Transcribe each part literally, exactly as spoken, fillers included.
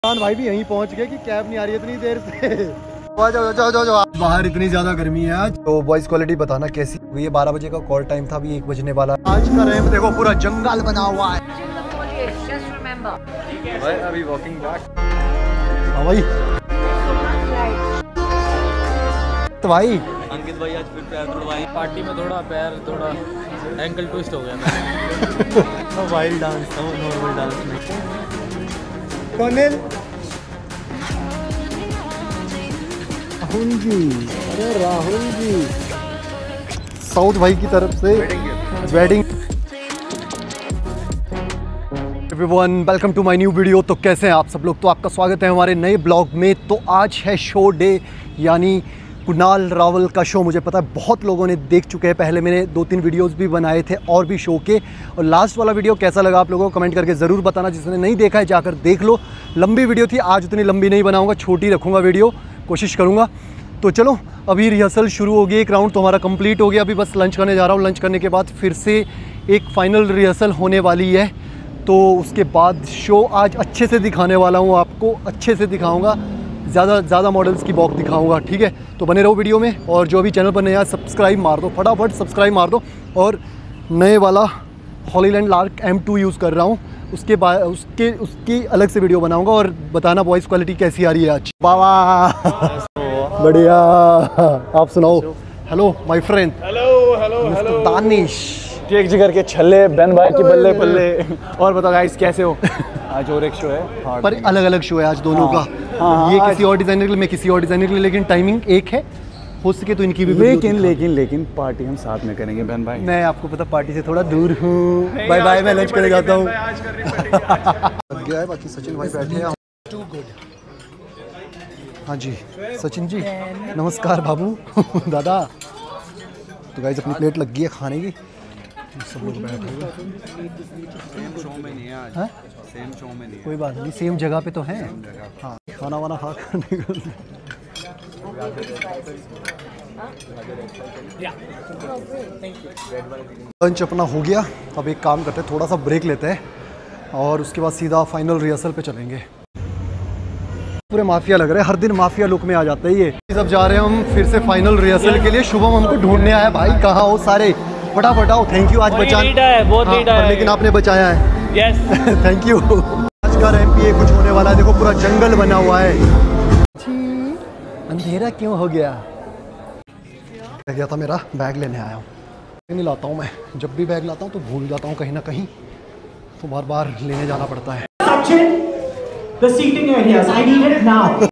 भाई भी यहीं पहुंच गए कि कैब नहीं आ रही है इतनी देर से। जाओ जाओ जाओ जाओ। बाहर इतनी ज्यादा गर्मी है आज। तो वॉइस क्वालिटी बताना कैसी हुई है। बारह बजे का कॉल टाइम था, अभी एक बजने वाला। आज का रैंप देखो पूरा जंगल बना हुआ है। भाई अभी वॉकिंग बैक। हाँ भाई तो भाई अंकित भाई आज फिर पैर तुड़वाए पार्टी में, थोड़ा पैर थोड़ा एंकल ट्विस्ट हो गया। वाइल्ड डांस था, नॉर्मल डांस नहीं। कॉर्नेल राहुल जी, अरे राहुल जी साउथ भाई की तरफ से wedding. Everyone welcome to my new video. तो कैसे हैं आप सब लोग? तो आपका स्वागत है हमारे नए ब्लॉग में। तो आज है शो डे, यानी कुणाल रावल का शो। मुझे पता है बहुत लोगों ने देख चुके हैं, पहले मैंने दो तीन वीडियोस भी बनाए थे और भी शो के। और लास्ट वाला वीडियो कैसा लगा आप लोगों को कमेंट करके ज़रूर बताना। जिसने नहीं देखा है जाकर देख लो। लंबी वीडियो थी, आज उतनी लंबी नहीं बनाऊंगा, छोटी रखूँगा वीडियो, कोशिश करूँगा। तो चलो अभी रिहर्सल शुरू हो गई, एक राउंड तो हमारा कंप्लीट हो गया। अभी बस लंच करने जा रहा हूँ। लंच करने के बाद फिर से एक फाइनल रिहर्सल होने वाली है। तो उसके बाद शो आज अच्छे से दिखाने वाला हूँ, आपको अच्छे से दिखाऊँगा, ज़्यादा ज़्यादा मॉडल्स की वॉक दिखाऊंगा, ठीक है? तो बने रहो वीडियो में। और जो अभी चैनल पर नया सब्सक्राइब मार दो, फटाफट सब्सक्राइब मार दो। और नए वाला Hollyland Lark M two use कर रहा हूँ, उसके बाद उसके उसकी अलग से वीडियो बनाऊंगा। और बताना वॉइस क्वालिटी कैसी आ रही है आज। बाबा बढ़िया, आप सुनाओ। Hello my friend. Hello hello hello Danish, केक जिगर के छल्ले, बहन भाई की बल्ले बल्ले। और बताओ गाइस कैसे हो? आज और एक शो है, पर अलग अलग शो है आज दोनों हाँ, का। हाँ, ये हाँ, किसी और डिज़ाइनर के लिए, मैं किसी और डिज़ाइनर के लिए, लेकिन टाइमिंग एक है। हो सके तो इनकी भी लेकिन लेकिन लेकिन पार्टी हम साथ में करेंगे बहन भाई। मैं आपको पता पार्टी से थोड़ा दूर हूँ। बाय बाय, मैं लंच करने जाता हूँ। गया है, बाकी सचिन भाई बैठे हैं। Too good. हाँ जी सचिन जी नमस्कार बाबू। दादा तो गाइस अपनी प्लेट लग गई है खाने की, सब लोग बैठे हुए। सेम शो में नहीं है आज। हाँ? सेम शो में नहीं है। कोई बात नहीं, सेम जगह पे तो हैं। हाँ खाना वाना खा कर निकल। लंच अपना हो गया। अब एक काम करते हैं, थोड़ा सा ब्रेक लेते हैं और उसके बाद सीधा फाइनल रिहर्सल पे चलेंगे। पूरे माफिया लग रहे हैं, हर दिन माफिया लुक में आ जाते हैं ये। सब जा रहे हैं हम फिर से फाइनल रिहर्सल के लिए। शुभम हमको ढूंढने आया, भाई कहाँ हो सारे? फटाफट आओ। थैंक यू आज बचा है, बहुत नीड है, लेकिन आपने बचाया है। Yes thank you. आज का रैंप ये कुछ होने वाला है। देखो पूरा जंगल बना हुआ है। अंधेरा क्यों हो गया? रह गया था मेरा बैग, लेने आया हूँ। नहीं लाता हूँ मैं, जब भी बैग लाता हूँ तो भूल जाता हूँ कहीं ना कहीं, तो बार बार लेने जाना पड़ता है। The seating areas, I need it now.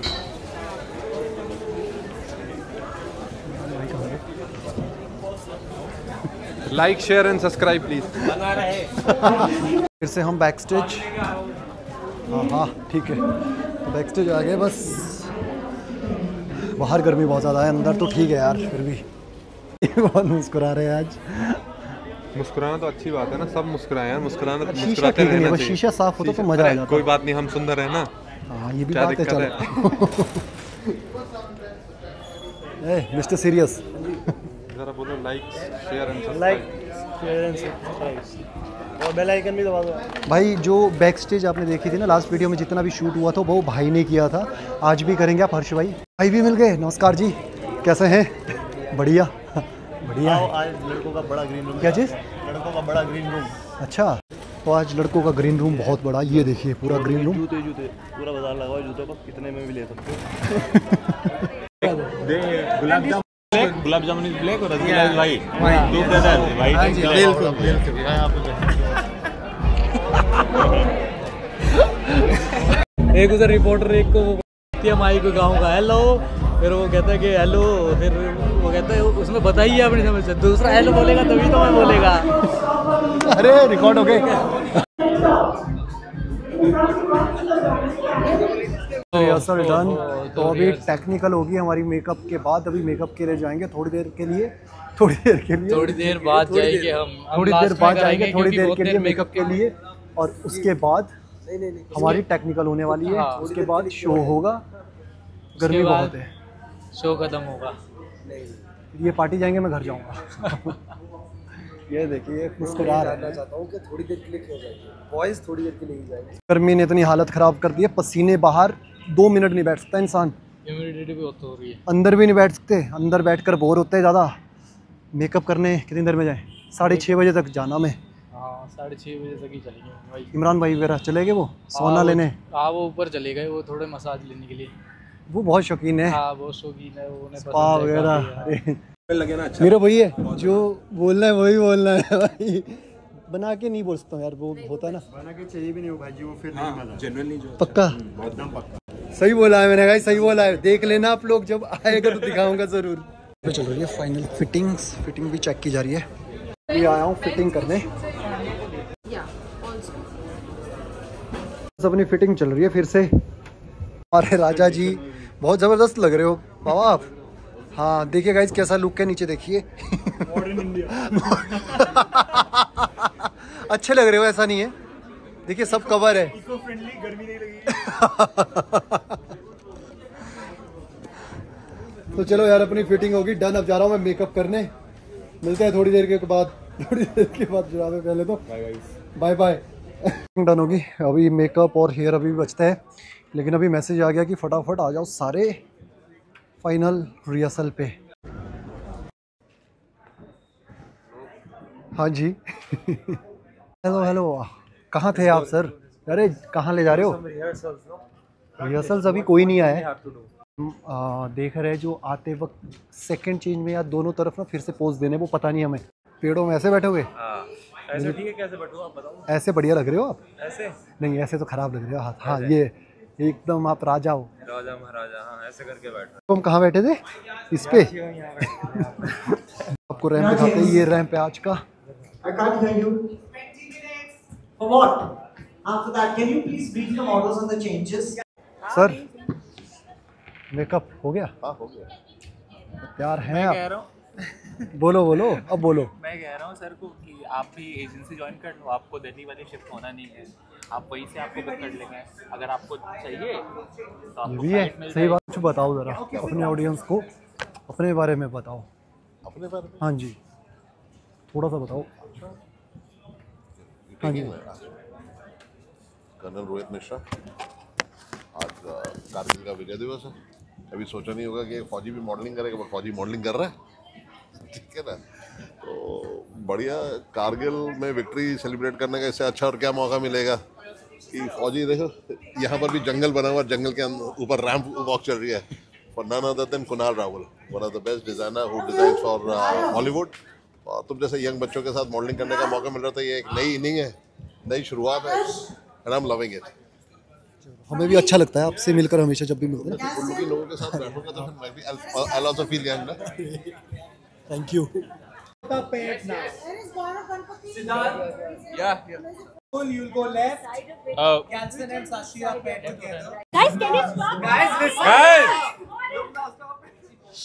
Like share and subscribe please. फिर से हम बैक स्टेज। हाँ हाँ ठीक है, तो बैक स्टेज आ गए। बस बाहर गर्मी बहुत ज़्यादा है, अंदर तो ठीक है यार, फिर भी बहुत मुस्कुरा रहे हैं आज। मुस्कुराना तो अच्छी बात है ना, सब मुस्कुराए यार। मुस्कुराना तो शीशा मुस्कुराते ठीक नहीं है, रहना बस चाहिए। शीशा साफ होता तो मजा आ जाता। कोई बात नहीं, हम सुंदर है ना। हाँ ये भी क्या बात है। दिक्कत चलो ए मिस्टर सीरियस जरा बोलो लाइक शेयर एंड सब्सक्राइब। और बेल आइकन भी दबा दो भाई। जो बैक स्टेज आपने देखी थी ना लास्ट वीडियो में, जितना भी शूट हुआ था वो भाई ने किया था, आज भी करेंगे आप हर्ष भाई। भाई भी मिल गए, नमस्कार जी, कैसे हैं? बढ़िया बढ़िया है। आज लड़कों का बड़ा ग्रीन रूम। क्या चीज़? लड़कों का बड़ा ग्रीन रूम। अच्छा, तो आज लड़कों का ग्रीन रूम बहुत बड़ा, ये देखिए पूरा ग्रीन रूम। जूते जूते पूरा बाजार लगा हुआ है जूतों को, कितने में भी ले सकते हो। गुलाब जामुन गुलाब जामुन इज ब्लैक और rasgulla is white. Two brothers white. बिल्कुल एक उधर रिपोर्टर, एक को माई को गाँव का हेलो, फिर वो कहता है कि हेलो, फिर वो कहता है उसमें बताइए अपनी समझ से। दूसरा हेलो बोलेगा तभी तो मैं बोलेगा। अरे रिकॉर्ड हो गए। Rehearsal done. तो अभी टेक्निकल होगी हमारी मेकअप के बाद। अभी मेकअप के लिए जाएंगे थोड़ी देर के लिए, थोड़ी देर के लिए थोड़ी देर बाद जाएंगे हम, थोड़ी देर बाद जाएंगे थोड़ी देर के लिए मेकअप के लिए। और उसके बाद हमारी टेक्निकल होने वाली है। उसके बाद शो होगा। गर्मी बहुत है, शो खत्म होगा। ये पार्टी जाएंगे, मैं घर जाऊंगा। ये देखिए मुस्कुरा रहा है। चाहता हूँ कि थोड़ी देर के लिए हो जाएगी, बॉयज थोड़ी देर के लिए ही जाएंगे। गर्मी ने इतनी हालत ख़राब कर दी है, पसीने बाहर, दो मिनट नहीं बैठ सकता इंसान। ह्यूमिडिटी भी बहुत हो रही है। अंदर भी नहीं बैठ सकते, अंदर बैठकर बोर होते हैं ज़्यादा। मेकअप करने कितनी देर में जाएं? साढ़े छः बजे तक जाना में। हाँ साढ़े छः बजे तक ही चलेंगे भाई। इमरान भाई वगैरह चले गए वो सोना लेने? हाँ वो ऊपर चले गए, वो थोड़े मसाज लेने के लिए। वो बहुत शौकीन है। हाँ बहुत शौकीन है, वो स्पा वगैरह लगे ना। अच्छा मेरा वही है जो बोलना है वही बोलना है भाई, बना के नहीं बोल सकता यार, वो होता है ना। बना के चाहिए भी नहीं वो भाजी, वो फिर नहीं मजा। जनरली जो पक्का एकदम पक्का। सही बोला है मैंने, सही बोला है। देख लेना आप लोग, जब आएगा तो दिखाऊंगा जरूर। तो चल रही है फाइनल फिटिंग्स, फिटिंग भी चेक की जा रही है। ये आया हूँ फिटिंग करने, अपनी फिटिंग चल रही है फिर से। हमारे राजा जी बहुत ज़बरदस्त लग रहे हो बाबा आप। हाँ देखिए गाइस कैसा लुक है, नीचे देखिए। अच्छे लग रहे हो, ऐसा नहीं है, देखिए सब कवर है। इको फ्रेंडली, गर्मी नहीं लगी। तो चलो यार अपनी फिटिंग होगी डन। अब जा रहा हूँ मैं मेकअप करने, मिलते हैं थोड़ी देर के बाद। थोड़ी देर के बाद जुड़ावे पहले तो बाय बाय। डन होगी, अभी मेकअप और हेयर अभी बचता है, लेकिन अभी मैसेज आ गया कि फटाफट आ जाओ सारे फाइनल रिहर्सल पे। हाँ जी। हेलो हेलो, कहाँ थे आप सर? अरे कहाँ ले जा रहे हो? रिहर्सल्स अभी कोई नहीं आया है। आ, देख रहे हैं जो आते वक्त सेकंड चेंज में या दोनों तरफ ना फिर से पोज देने, वो पता नहीं हमें। पेड़ों में ऐसे बैठोगे? ऐसे ठीक है, कैसे बैठो आप बताओ। ऐसे बढ़िया लग रहे हो आप। ऐसे नहीं ऐसे तो खराब लग रहे हो। हाँ हाँ ये एकदम आप राजा हो, राजा महाराजा। हाँ ऐसे करके बैठो। तो हम कहाँ बैठे थे? इस पे। आपको रैंप दिखाते हैं, ये रैंप है आज का। I can't hear you. For what? After that, can you please brief the models on the changes? Sir makeup हो गया? हाँ हो गया। तैयार हैं मैं आप? कह रहा हूँ बोलो बोलो अब बोलो। मैं कह रहा हूँ सर को कि आप भी एजेंसी ज्वाइन कर लो, आपको दिल्ली वाली शिफ्ट होना नहीं है, आप वहीं से आपको बुक कर लेंगे अगर आपको चाहिए तो आपको ये भी है फ्लाइट मिल सही बात। कुछ बताओ ज़रा अपने ऑडियंस को, अपने बारे में बताओ। अपने बारे में? हाँ जी थोड़ा सा बताओ। हाँ जी। कर्नल रोहित मिश्रा, आज कारगिल का विजय दिवस है। अभी सोचा नहीं होगा कि फौजी भी मॉडलिंग करेगा, पर फौजी मॉडलिंग कर रहा है। ठीक है ना, तो बढ़िया। कारगिल में विक्ट्री सेलिब्रेट करने का इससे अच्छा और क्या मौका मिलेगा कि फौजी देखो यहाँ पर भी जंगल बना हुआ, जंगल के ऊपर रैंप वॉक चल रही है for none other than Kunal Rawal, one of the best designer who design for Hollywood. और तुम जैसे यंग बच्चों के साथ मॉडलिंग करने का मौका मिल रहा था, ये एक नई इनिंग है, नई शुरुआत है, and I am loving it. हमें भी अच्छा लगता है आपसे मिलकर हमेशा, जब भी मिलते हैं। कुल्लू के लोगों के साथ बैठूंगा तो फिर मैं भी आई आल्सो फील यंग ना। Thank you. Yeah, yeah. You'll go left. Oh. Ganson and Sashi are paired together. Guys, can you stop? Guys, listen. Guys!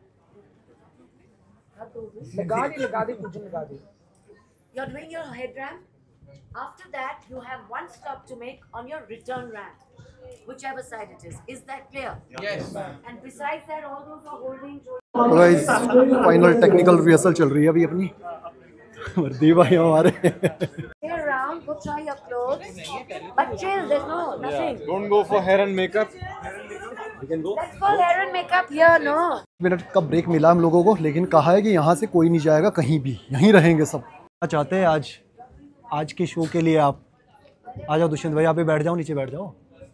लगा दी, लगा दी, कुछ लगा दी. You're doing your head ramp. After that, you have one stop to make on your return ramp, whichever side it is. Is that clear? Yes. And besides that, all those are holding. Guys final technical rehearsal चल रही है अभी अपनी। वर्दी भाई हमारे। Stay around, go try your clothes. But chill, there's no nothing. Don't go for hair and makeup. Let's go hair and makeup here, no. Minute का break मिला हम लोगों को, लेकिन कहा है कि यहाँ से कोई नहीं जाएगा कहीं भी, यहीं रहेंगे सब। क्या चाहते हैं आज आज के शो के लिए? आप आ जाओ दुष्यंत भाई, आप भी बैठ जाओ, नीचे बैठ जाओ।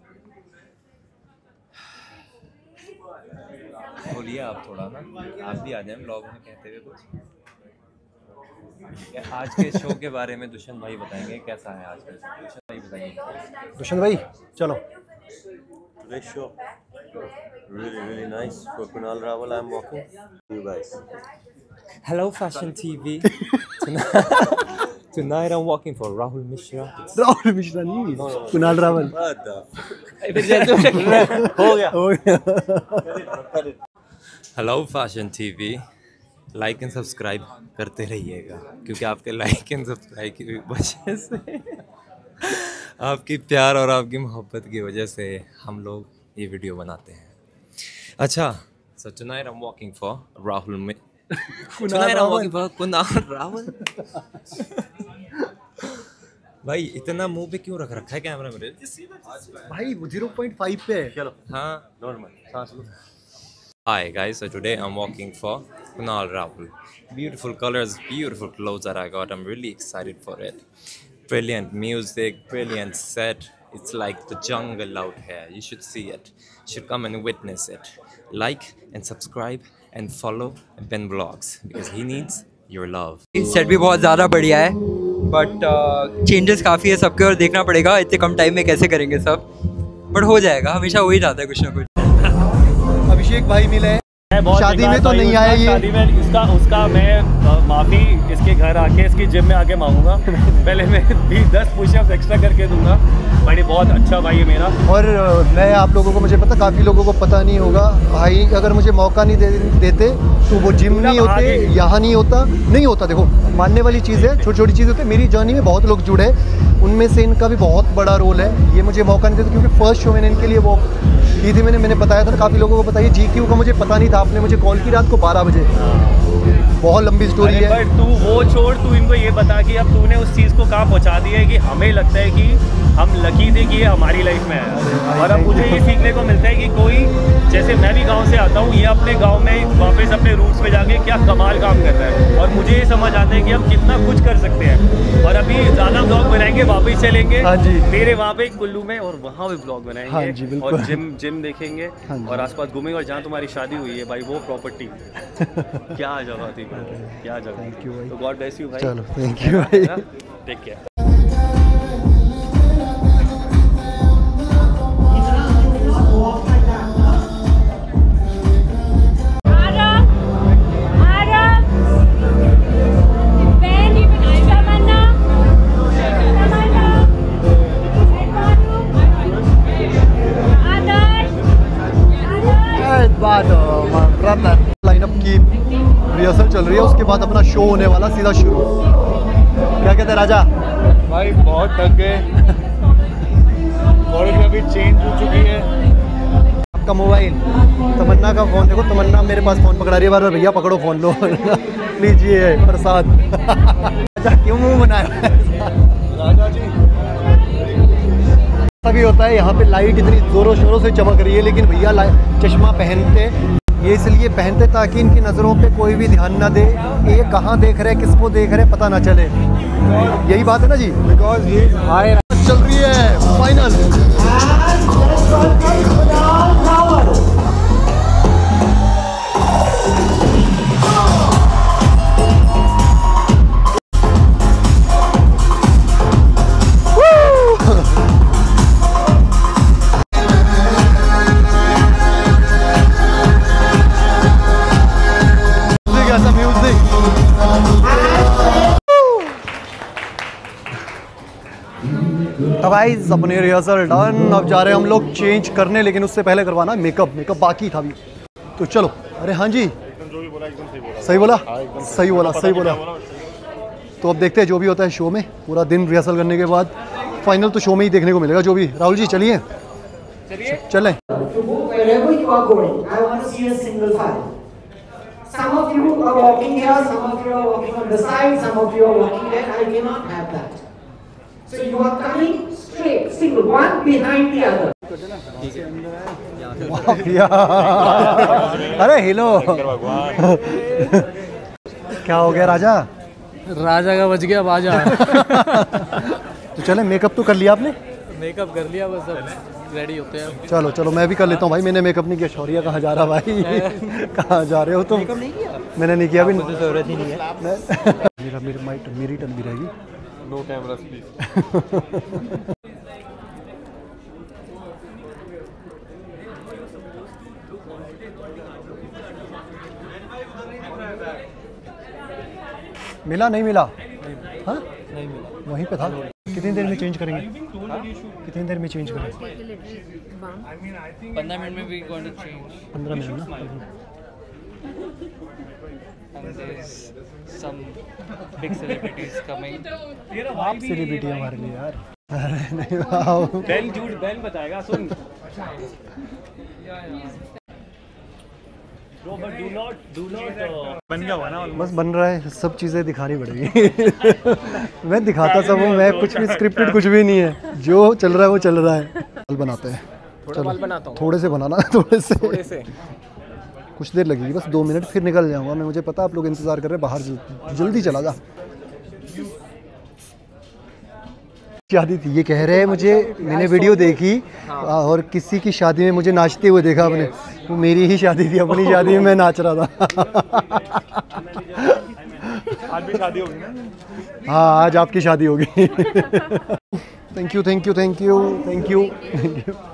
बोलिए आप थोड़ा ना, आप भी आ जाए ब्लॉग में कहते हुए कुछ। आज के शो के बारे में दुष्यंत भाई बताएंगे कैसा है आज का शो। दुष्यंत भाई बताइए। दुष्यंत भाई चलो। Today's show really really nice for Kunal Rawal. I'm walking. You guys. Hello Fashion T V. Tonight I'm walking for Rahul Mishra. Rahul Mishra नहीं, कुणाल रावल। What the? हो गया हो गया। Hello fashion TV, like and subscribe करते रहिएगा, क्योंकि आपके लाइक एंड सब्सक्राइब की वजह से, आपकी प्यार और आपकी मोहब्बत की वजह से हम लोग ये वीडियो बनाते हैं। अच्छा, so tonight I am walking for Rahul Tonight I'm walking for Kunal Rawal. भाई इतना मुंह पे क्यों रख रखा है कैमरा मेरे? भाई ज़ीरो पॉइंट फाइव पे है। चलो हाँ नॉर्मल सांस लो। Hi guys, so today I'm walking for Kunal Rawal. Beautiful colors, beautiful clothes that I got. I'm really excited for it. Brilliant music, brilliant set. It's like the jungle out here. You should see it. You should come and witness it. Like and subscribe and follow Ben Vlogs because he needs your love. Set भी बहुत ज़्यादा बढ़िया है, but changes काफ़ी है सबके और देखना पड़ेगा इतने कम टाइम में कैसे करेंगे सब, बट हो जाएगा। हमेशा हो ही जाता है कुछ ना कुछ। अभिषेक भाई मिले शादी में तो नहीं आया ये। शादी में इसका उसका मैं माफ़ी इसके घर आके इसकी जिम में आके मांगूंगा। पहले मैं भी दस पुशअप्स एक्स्ट्रा करके दूंगा। भाई बहुत अच्छा भाई है मेरा। और मैं आप लोगों को, मुझे पता काफ़ी लोगों को पता नहीं होगा, भाई अगर मुझे मौका नहीं दे, देते तो वो जिम नहीं होते, यहाँ नहीं होता, नहीं होता। देखो मानने वाली चीज़ है, छोटी छोटी चीज़ होती है। मेरी जर्नी में बहुत लोग जुड़े, उनमें से इनका भी बहुत बड़ा रोल है। ये मुझे मौका नहीं देते क्योंकि फर्स्ट शो मैंने इनके लिए वो की थी, मैंने मैंने बताया था, काफ़ी लोगों को बताइए। जी क्यू का मुझे पता नहीं था, आपने मुझे कॉल की रात को बारह बजे। बहुत लंबी स्टोरी है। पर तू वो छोड़, तू इनको ये बता कि अब तूने उस चीज़ को कहाँ पहुँचा दिया है कि हमें लगता है कि हम लकी थे कि ये हमारी लाइफ में है। और अब मुझे ये सीखने को मिलता है कि कोई, जैसे मैं भी गांव से आता हूँ, ये अपने गांव में वापस अपने रूट्स पे जाके क्या कमाल काम कर रहा है। और मुझे ये समझ आता है कि हम कितना कुछ कर सकते हैं। और अभी ज़्यादा ब्लॉग बनाएंगे, वापस चलेंगे मेरे वहाँ पे कुल्लू में, और वहाँ भी ब्लॉग बनाएंगे और जिम जिम देखेंगे और आसपास घूमेंगे। और जहाँ तुम्हारी शादी हुई है भाई, वो प्रॉपर्टी क्या जगह थी, क्या जगह। थैंक यू भाई। तो गॉड ब्लेस यू भाई। चलो थैंक यू भाई। Take care. लाइनअप की रिहर्सल चल रही है, उसके बाद अपना शो होने वाला सीधा शुरू। क्या कहते हैं राजा? भाई बहुत थक गए, कोरियोग्राफी चेंज हो चुकी है। आपका मोबाइल, तमन्ना का फ़ोन देखो, तमन्ना मेरे पास फ़ोन पकड़ा रही है बार बार, भैया पकड़ो फ़ोन लो लीजिए प्रसाद। राजा क्यों मुँह बनाया राजा जी? तभी होता है, यहाँ पे लाइट इतनी ज़ोरों शोरों से चमक रही है, लेकिन भैया चश्मा पहनते ये इसलिए पहनते ताकि इनकी नज़रों पे कोई भी ध्यान ना दे, ये कहाँ देख रहे हैं, किसको देख रहे हैं, पता ना चले। यही बात है ना जी? बिकॉज ये हाय चल रही है फाइनल। तो गाइस अपनी रिहर्सल डन, अब जा रहे हैं हम लोग चेंज करने, लेकिन उससे पहले करवाना मेकअप। मेकअप बाकी था अभी, तो चलो। अरे हाँ जी, सही बोला, सही बोला, सही बोला। तो अब देखते हैं जो भी होता है शो में। पूरा दिन रिहर्सल करने के बाद फाइनल तो शो में ही देखने को मिलेगा जो भी। राहुल जी चलिए चलें। Some of you are walking here, some of you are walking on the side, some of you are walking there. I cannot have that. So you are coming straight, single, one behind the other. अरे hello क्या हो गया राजा? राजा का बच गया बाजा। तो चले, मेकअप तो कर लिया आपने? मेकअप कर लिया, बस अब रेडी होते हैं। चलो चलो मैं भी कर लेता हूँ भाई। मैंने मेकअप नहीं किया। शौर्या कहाँ जा रहा भाई? कहाँ जा रहे हो तुम? मेकअप नहीं किया मैंने, नहीं किया अभी, तो जरूरत ही नहीं है। मेरा मेरी माइट मेरी टर्न भी रहेगी। No camera please. मिला नहीं मिला? हाँ नहीं मिला, वहीं पे था। कितनी देर में चेंज करेंगे? कितनी देर में चेंज करेंगे? पंद्रह मिनट में भी गोइंग टू चेंज। पंद्रह मिनट ना? And there's some big celebrities coming. आप सेलिब्रिटी हमारे लिए यार। अरे नहीं आओ। बेल झूठ बेल बताएगा, सुन। बन गया हुआ ना, बस बन रहा है, सब चीज़ें दिखानी पड़ेगी। मैं दिखाता सब हूँ, मैं कुछ भी स्क्रिप्टेड कुछ भी नहीं है, जो चल रहा है वो चल रहा है। बाल बनाते हैं, चलो बनाता हूँ, थोड़े से बनाना, थोड़े से थोड़े से कुछ देर लगेगी, बस दो मिनट, फिर निकल जाऊँगा मैं। मुझे पता आप लोग इंतज़ार कर रहे हैं बाहर, जल्दी चला जा। शादी थी, ये कह रहे हैं मुझे, मैंने वीडियो देखी और किसी की शादी में मुझे नाचते हुए देखा आपने, वो मेरी ही शादी थी, अपनी शादी में मैं नाच रहा था। आज भी शादी होगी ना? हाँ, आज आपकी शादी होगी। Thank you thank you thank you thank you thank you.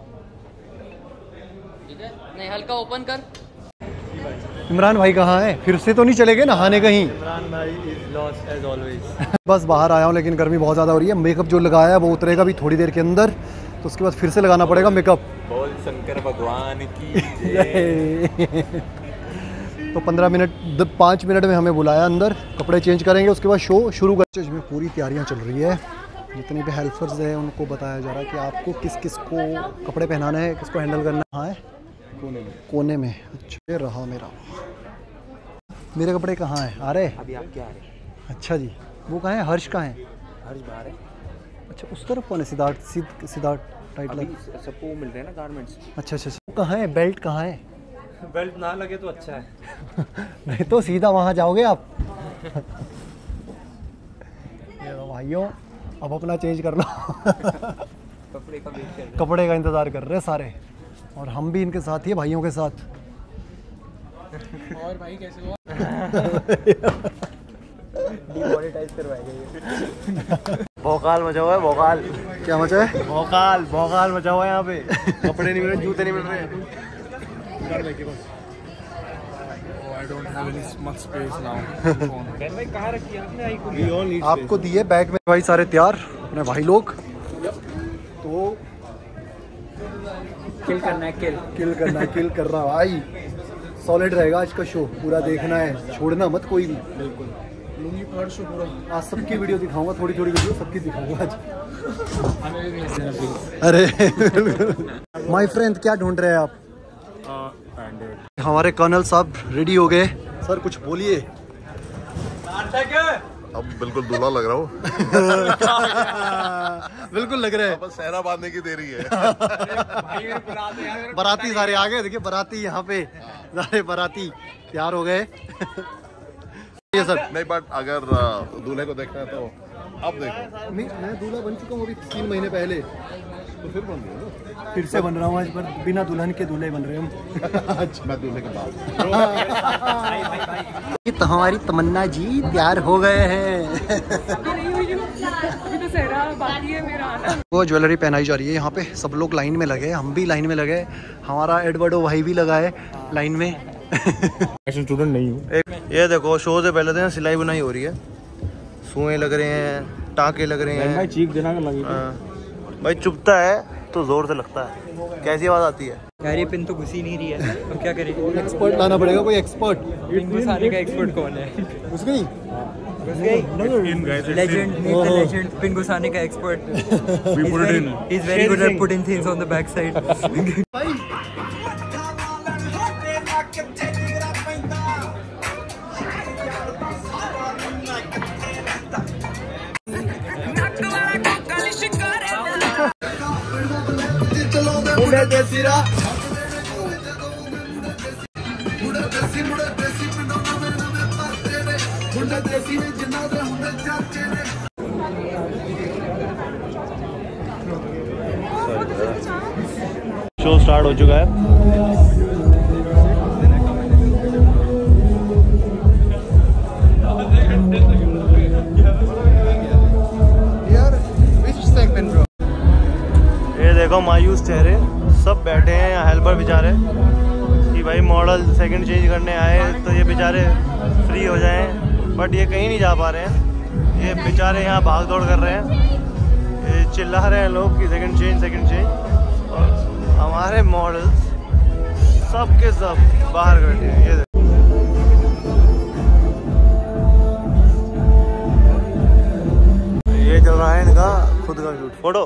नहीं, हल्का ओपन कर। इमरान भाई कहाँ है? फिर से तो नहीं चले गए नहाने कहीं? इमरान भाई इज लॉस्ट एज ऑलवेज। बस बाहर आया हूँ, लेकिन गर्मी बहुत ज़्यादा हो रही है। मेकअप जो लगाया है वो उतरेगा भी थोड़ी देर के अंदर, तो उसके बाद फिर से लगाना पड़ेगा मेकअप। बोल शंकर भगवान की जय। तो पंद्रह मिनट पाँच मिनट में हमें बुलाया अंदर, कपड़े चेंज करेंगे, उसके बाद शो शुरू कर। चर्च में पूरी तैयारियाँ चल रही है, जितने भी हेल्पर्स हैं उनको बताया जा रहा है कि आपको किस किस को कपड़े पहनाना है, किसको हैंडल करना है। कोने में, कोने में। अच्छा, ये रहा मेरा। मेरे कपड़े कहाँ हैं? आ रहे? अभी आपके आ रहे। अच्छा जी, वो कहाँ है? हर्ष कहाँ है? हर्ष बाहर है। अच्छा, उस तरफ कौन है? सिद्धार्थ सिद्ध सिद्धार्थ टाइटलर सबको मिल रहे हैं ना गारमेंट्स। अच्छा अच्छा अच्छा, कहाँ है? बेल्ट कहाँ है? बेल्ट ना लगे तो अच्छा है। नहीं तो सीधा वहाँ जाओगे आप। ये भाइयों, अब अपना चेंज कर लो। कपड़े का वेट कर रहे हैं। कपड़े का इंतज़ार कर रहे हैं सारे, और हम भी इनके साथ ही, भाइयों के साथ। और भाई कैसे हो? डिमोनेटाइज करवाएंगे। भोकाल मचा हुआ है, भोकाल। क्या मचा है? भोकाल भोकाल मचा हुआ है यहाँ पे। कपड़े नहीं मिल रहे, जूते नहीं मिल रहे। कहाँ रखी आपने? आपको दिए बैग में भाई सारे तैयार अपने भाई लोग। तो किल करना है, किल किल करना है, किल करना है भाई। सॉलिड रहेगा आज का शो, पूरा देखना है, छोड़ना मत कोई भी। बिल्कुल लुंगी फाड़ शो पूरा। आज सबकी वीडियो दिखाऊंगा, थोड़ी थोड़ी वीडियो सबकी दिखाऊंगा आज। अरे माय फ्रेंड, क्या ढूंढ रहे हैं आप? हमारे कर्नल साहब रेडी हो गए। सर कुछ बोलिए। अब बिल्कुल दूल्हा लग रहा हूँ। बिल्कुल लग रहा है। बस सहरा बांधने की देरी है। बाराती सारे आ गए, देखिए बाराती यहाँ पे सारे बाराती तैयार हो गए। ये सर नहीं, बट अगर दूल्हे को देखना है तो अब देखो। नहीं, मैं दूल्हा बन चुका हूँ अभी तीन महीने पहले, तो फिर बन गया ना। फिर से बन रहा हूँ आज, पर बिना दुल्हन के दूल्हे बन रहे हम। आज मैं दूल्हे के बाद। तो हमारी तमन्ना जी तैयार हो गए हैं। अभी तो सहरा बाकी है मेरा आना। वो ज्वेलरी पहनाई जा रही है यहाँ पे, सब लोग लाइन में लगे, हम भी लाइन में लगे, हमारा एडवर्डो भाई भी लगा है लाइन में। स्टूडेंट नहीं हूँ। ये देखो, शो से पहले तो सिलाई बुनाई हो रही है, सुएं लग रहे हैं, टाँके लग रहे हैं। भाई चीख देना लगी। भाई चुभता है तो जोर से लगता है। कैसी आवाज आती है यार? ये पिन तो घुस ही नहीं रही है, अब क्या करें? एक्सपर्ट लाना पड़ेगा, कोई एक्सपर्ट। पिन घुसाने का एक्सपर्ट कौन है? घुस गई? घुस गई? Legend, meet the legend, pin घुसाने का expert. He is very good at putting things on the back side. Show start हो चुका है। ये देखो मायूस चेहरे, सब बैठे हैं यहाँ हेल्पर बेचारे कि भाई मॉडल सेकंड चेंज करने आए तो ये बेचारे फ्री हो जाएं, बट ये कहीं नहीं जा पा रहे हैं। ये बेचारे यहाँ भाग दौड़ कर रहे हैं, ये चिल्ला रहे हैं लोग कि सेकंड चेंज सेकंड चेंज, और हमारे मॉडल्स सब के सब बाहर बैठे हैं। ये ये चल रहा है इनका खुद का शूट। फोटो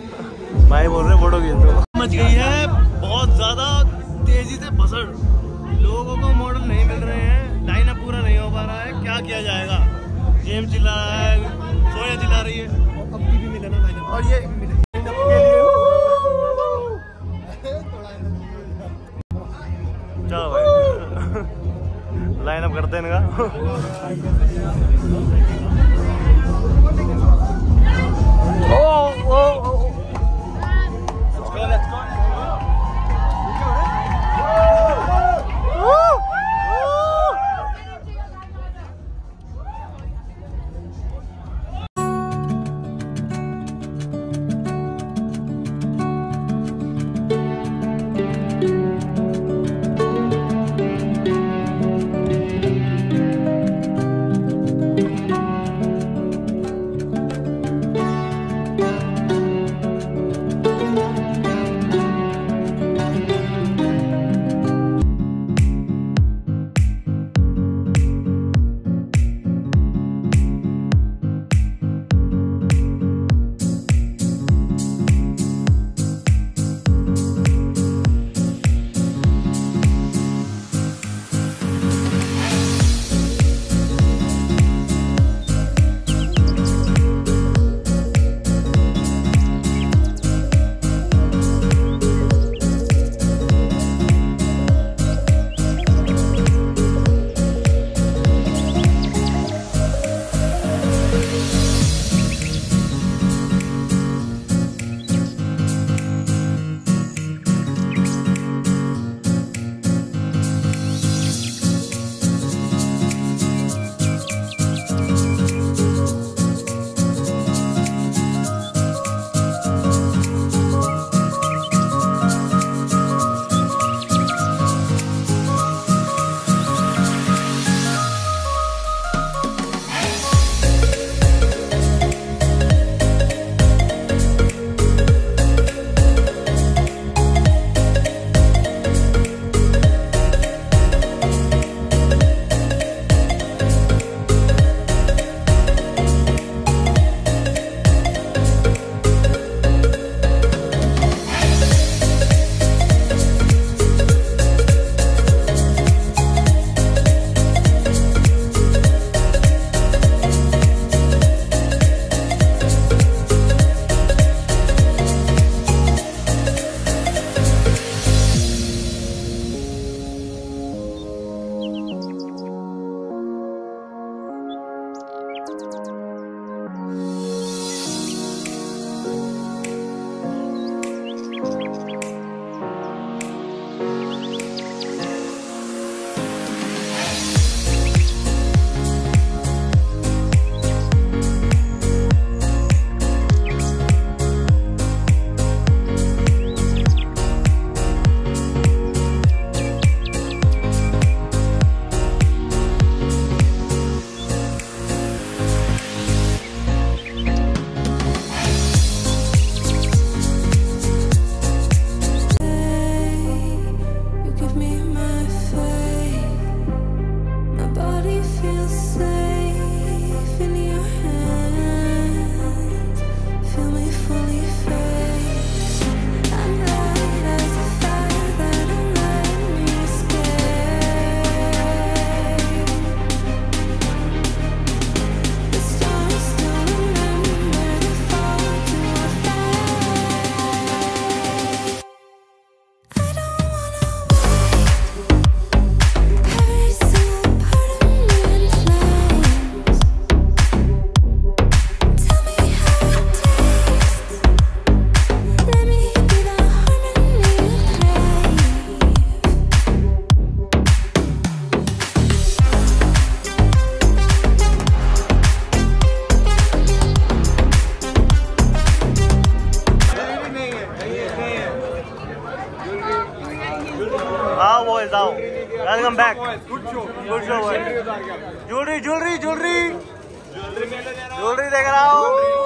भाई बोल रहे हैं फोटो खींच दो। मच गई है बहुत ज्यादा तेजी से भसड़। लोगों को मॉडल नहीं मिल रहे हैं, लाइन अप पूरा नहीं हो पा रहा है, क्या किया जाएगा? जेम चिल्ला रहा है, सोया चिल्ला रही है, अब भी मिले ना लाइन, और ये चलो भाई लाइन अप करते हैं इनका। ओ ओ ओ let's go let's go. boys out. Welcome back. Good show. Good show boys. Jewelry, jewelry, jewelry. Jewelry देख रहा हूँ.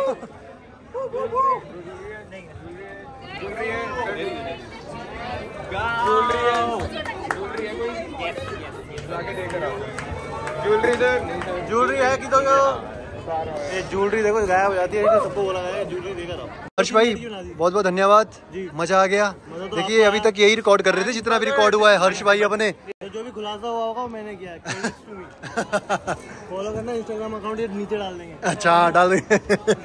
ज्वेलरी है कि तो ये ज्वेलरी देखो गायब हो जाती है, सबको बोला है ज्वेलरी देकर आओ. हर्ष भाई बहुत बहुत धन्यवाद, मजा आ गया. देखिए अभी तक यही रिकॉर्ड कर रहे थे जितना भी रिकॉर्ड हुआ है. हर्ष भाई अपने जो भी खुलासा हुआ होगा वो मैंने किया है। फॉलो करना इंस्टाग्राम अकाउंट ये नीचे डाल देंगे। अच्छा डाल देंगे।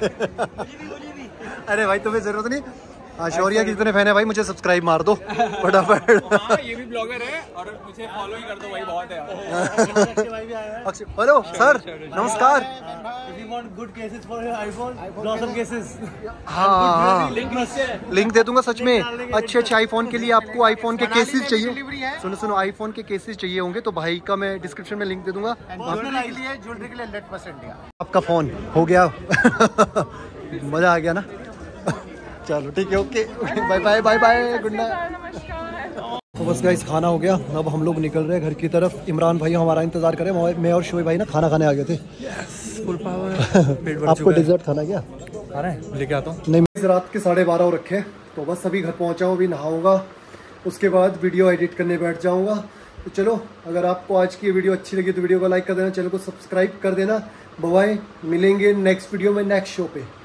अरे भाई तुम्हें जरूरत नहीं। हाँ शौर्या की जितने फैन है भाई मुझे सब्सक्राइब मार दो फटाफट। हाँ, ये भी ब्लॉगर है और मुझे फॉलो ही कर दो भाई, बहुत है। हेलो सर नमस्कार। Good cases for iPhone blossom cases. हाँ लिंक लिंक दे दूंगा सच में। अच्छे अच्छे आईफोन के लिए आपको आईफोन के केसेस चाहिए, सुनो सुनो आईफोन के केसेस चाहिए होंगे तो भाई का मैं डिस्क्रिप्शन में लिंक दे दूंगा। ज्वेलरी के लिए हंड्रेड परसेंट आपका फोन हो गया। मजा आ गया ना। चलो ठीक है okay bye bye bye bye good night. तो बस गाइस खाना हो गया, अब हम लोग निकल रहे हैं घर की तरफ। इमरान भाई हमारा इंतजार करें, मैं और शोएब भाई ना खाना खाने आ गए थे। Full power. आपको डिजर्ट खाना क्या लेके आता हूँ। नहीं रात के साढ़े बारह हो रखे, तो बस अभी घर पहुँचा हूँ, अभी नहाऊंगा, उसके बाद वीडियो एडिट करने बैठ जाऊँगा। तो चलो अगर आपको आज की वीडियो अच्छी लगी तो वीडियो को लाइक कर देना, चैनल को सब्सक्राइब कर देना। बाय, मिलेंगे नेक्स्ट वीडियो में नेक्स्ट शो पे।